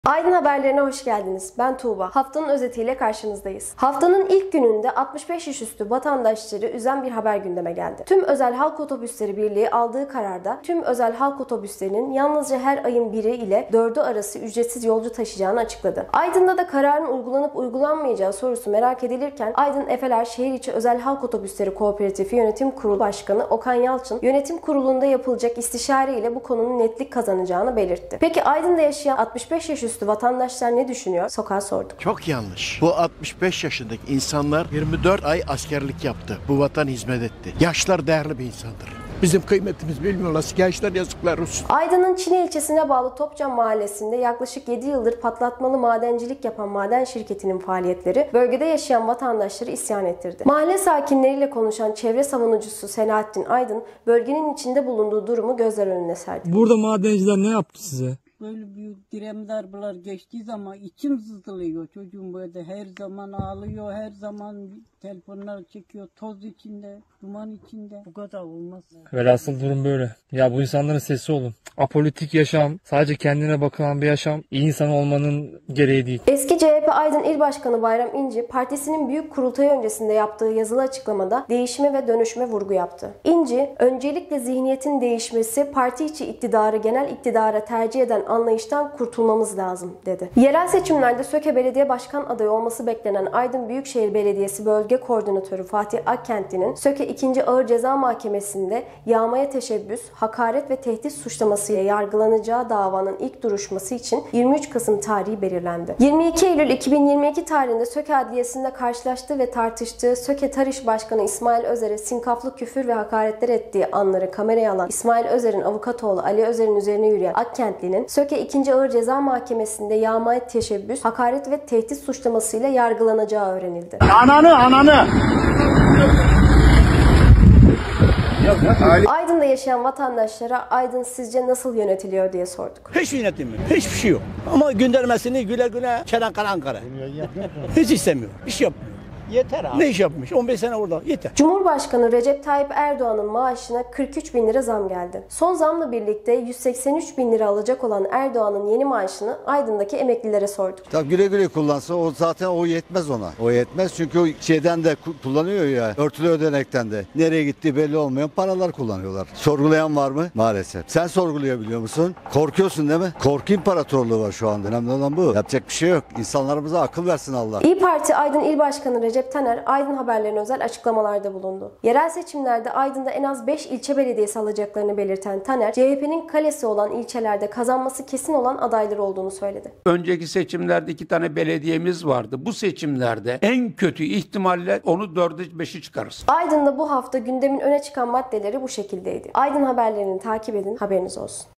Aydın haberlerine hoş geldiniz. Ben Tuğba. Haftanın özetiyle karşınızdayız. Haftanın ilk gününde 65 yaş üstü vatandaşları üzen bir haber gündeme geldi. Tüm Özel Halk Otobüsleri Birliği aldığı kararda tüm özel halk otobüslerinin yalnızca her ayın 1'i ile 4'ü arası ücretsiz yolcu taşıyacağını açıkladı. Aydın'da da kararın uygulanıp uygulanmayacağı sorusu merak edilirken Aydın Efeler Şehir İçi Özel Halk Otobüsleri Kooperatifi Yönetim Kurulu Başkanı Okan Yalçın, yönetim kurulunda yapılacak istişare ile bu konunun netlik kazanacağını belirtti. Peki Aydın'da yaşayan 65 yaş üstü vatandaşlar ne düşünüyor? Sokağa sorduk. Çok yanlış. Bu 65 yaşındaki insanlar 24 ay askerlik yaptı. Bu vatan hizmet etti. Yaşlar değerli bir insandır. Bizim kıymetimiz bilmiyorlar. Gençler yazıklar olsun. Aydın'ın Çine ilçesine bağlı Topçam mahallesinde yaklaşık 7 yıldır patlatmalı madencilik yapan maden şirketinin faaliyetleri bölgede yaşayan vatandaşları isyan ettirdi. Mahalle sakinleriyle konuşan çevre savunucusu Selahattin Aydın, bölgenin içinde bulunduğu durumu gözler önüne serdi. Burada madenciler ne yaptı size? Böyle büyük direm darbeler geçtiği zaman içim sızlıyor. Çocuğum böyle her zaman ağlıyor, her zaman telefonlar çekiyor, toz içinde, duman içinde. Bu kadar olmaz. Velhasıl durum böyle. Ya bu insanların sesi olun. Apolitik yaşam, sadece kendine bakılan bir yaşam, iyi insan olmanın gereği değil. Eski CHP Aydın İl Başkanı Bayram İnci, partisinin büyük kurultayı öncesinde yaptığı yazılı açıklamada değişime ve dönüşüme vurgu yaptı. İnci, öncelikle zihniyetin değişmesi, parti içi iktidarı genel iktidara tercih eden anlayıştan kurtulmamız lazım dedi. Yerel seçimlerde Söke Belediye Başkan adayı olması beklenen Aydın Büyükşehir Belediyesi Bölge Koordinatörü Fatih Akkentli'nin Söke 2. Ağır Ceza Mahkemesi'nde yağmaya teşebbüs, hakaret ve tehdit suçlamasıyla yargılanacağı davanın ilk duruşması için 23 Kasım tarihi belirlendi. 22 Eylül 2022 tarihinde Söke Adliyesi'nde karşılaştığı ve tartıştığı Söke Tarış Başkanı İsmail Özer'e sinkaflı küfür ve hakaretler ettiği anları kameraya alan İsmail Özer'in avukatoğlu Ali Özer'in üzerine yürüyen Akkentli'nin Söke 2. Ağır Ceza Mahkemesi'nde yağmaya teşebbüs, hakaret ve tehdit suçlamasıyla yargılanacağı öğrenildi. Ananı! Aydın'da yaşayan vatandaşlara Aydın sizce nasıl yönetiliyor diye sorduk. Hiç yönetim yok. Hiçbir şey yok. Ama göndermesini güle güle Çanakkale Ankara. Hiç istemiyor. Bir şey yapmıyor. Yeter abi. Ne iş yapmış? 15 sene orada. Yeter. Cumhurbaşkanı Recep Tayyip Erdoğan'ın maaşına 43 bin lira zam geldi. Son zamla birlikte 183 bin lira alacak olan Erdoğan'ın yeni maaşını Aydın'daki emeklilere sorduk. Tabii güle güle kullansa o zaten o yetmez ona. O yetmez çünkü o şeyden de kullanıyor ya, örtülü ödenekten de. Nereye gittiği belli olmayan paralar kullanıyorlar. Sorgulayan var mı? Maalesef. Sen sorgulayabiliyor musun? Korkuyorsun değil mi? Korku imparatorluğu var şu anda. Önemli olan bu. Yapacak bir şey yok. İnsanlarımıza akıl versin Allah. İYİ Parti Aydın İl Başkanı Recep Taner, Aydın haberlerine özel açıklamalarda bulundu. Yerel seçimlerde Aydın'da en az 5 ilçe belediyesi alacaklarını belirten Taner, CHP'nin kalesi olan ilçelerde kazanması kesin olan adayları olduğunu söyledi. Önceki seçimlerde 2 tane belediyemiz vardı. Bu seçimlerde en kötü ihtimalle onu 4'e 5'i çıkarırız. Aydın'da bu hafta gündemin öne çıkan maddeleri bu şekildeydi. Aydın haberlerini takip edin, haberiniz olsun.